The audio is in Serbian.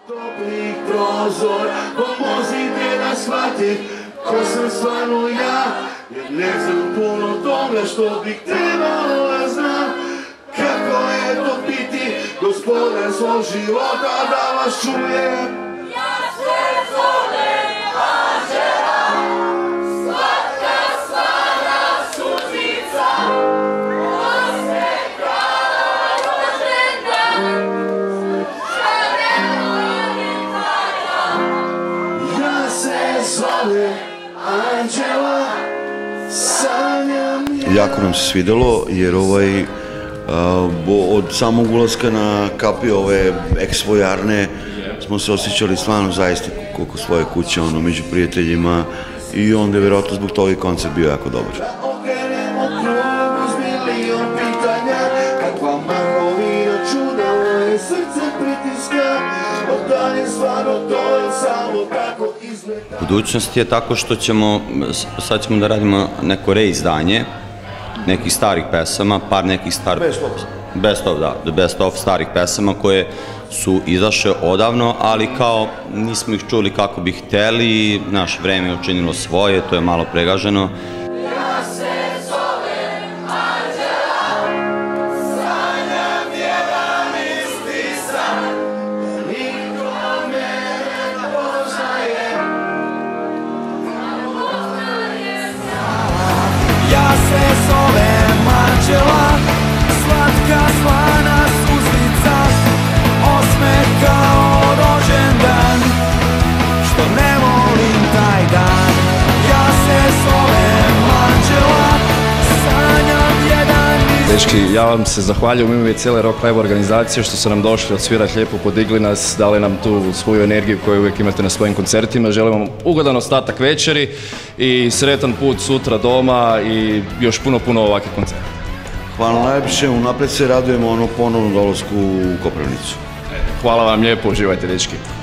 Toplih prozor, pomozite da shvatim ko sam stvarno ja, jer ne znam puno toga što bih trebalo da znam. Kako je to biti gospodar svog života, da vas čujem. Ja se zovem Anđela, slatka slana suzica, osmekala rođendan, ja se zovem Anđela, sanjam. Jako nam se svidelo jer od samog ulaska na kapiju ove eks-vojarne smo se osjećali stvarno zaista koliko svoje kuće, među prijateljima, i onda je vjerojatno zbog toga i koncert bio jako dobar. Okrenemo krug uz milion pitanja, kakva mahovina čuda moje srce pritiska, odalje stvarno to je samo tako izgleda. Budućnost je tako što sad ćemo da radimo neko reizdanje nekih starih pesama, par nekih starih... Best of starih pesama koje su izašle odavno, ali kao nismo ih čuli kako bi hteli, naše vreme je učinilo svoje, to je malo pregaženo. ja se zovem Anđela, sanjam jedan isti san, Niko me ne poznaje. Ja se zovem Anđela, slatka slana suzica, osmeh kao rođendan, što ne volim taj dan. Ja se zovem Anđela, sanjam jedan Dečki, ja vam se zahvaljujem u ime cijele Rock Live organizacije što su nam došli odsvirati lijepo, podigli nas, dali nam tu svoju energiju koju uvijek imate na svojim koncertima. Želim vam ugodan ostatak večeri i sretan put sutra doma i još puno ovakvih koncerta. Hvala najljepše, unaprijed se radujemo ponovnom dolasku u Koprivnicu. Hvala vam lijepo, uživajte dečki.